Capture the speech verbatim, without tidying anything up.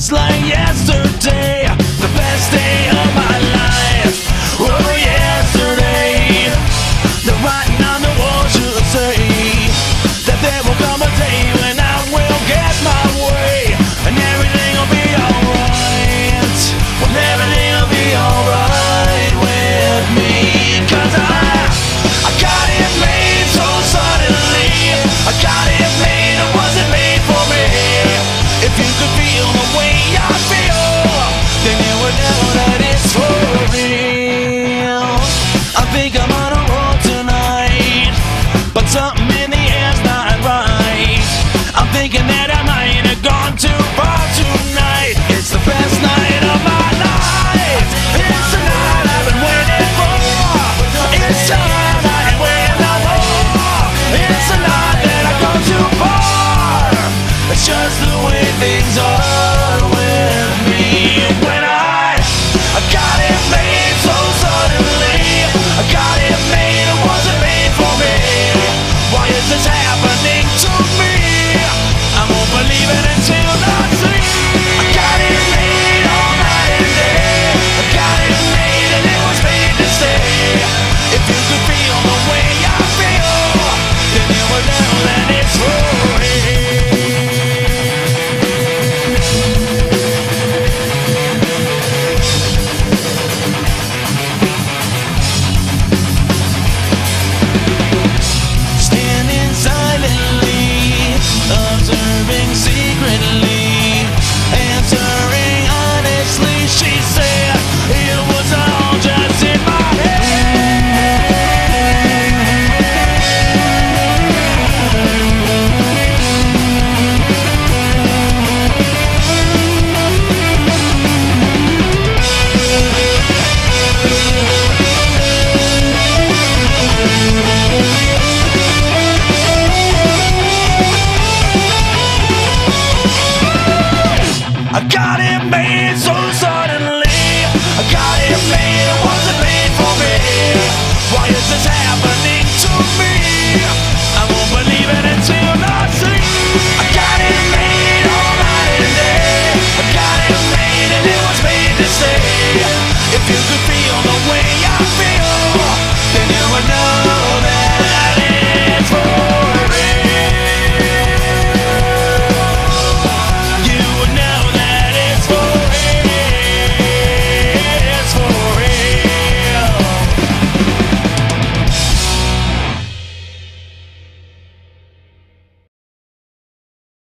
just like yesterday, the best day of my life. Oh, yesterday, the writing on the wall should say that there will come a day when I will get my way, and everything will be alright. Well, everything will be alright with me, 'cause I, I got it made so suddenly. I got it made, it wasn't made for me. If you could feel the way I feel, then you would know that it's for real. I think I'm on a roll tonight, but something in the air's not right. I'm thinking that I might have gone too far tonight. It's the best night of my life. It's the night I've been waiting for. It's time I ain't waiting no more. It's the night that I go too far. It's just the way things are with me. When I, I got it made so suddenly. I got it made, it wasn't made for me. Why is this happening to me? I won't believe it until I see. I got it made all night and day. I got it made and it was made to stay. If you could feel the way I feel, then you would know that it's for real. Standing silently, observing secretly, answering honestly. She said it was all just in my I got it made so suddenly. I got it made, it wasn't made for me. Why is this happening to me? I won't believe it until I see. I got it made all night and day. I got it made and it was made to stay. If you could be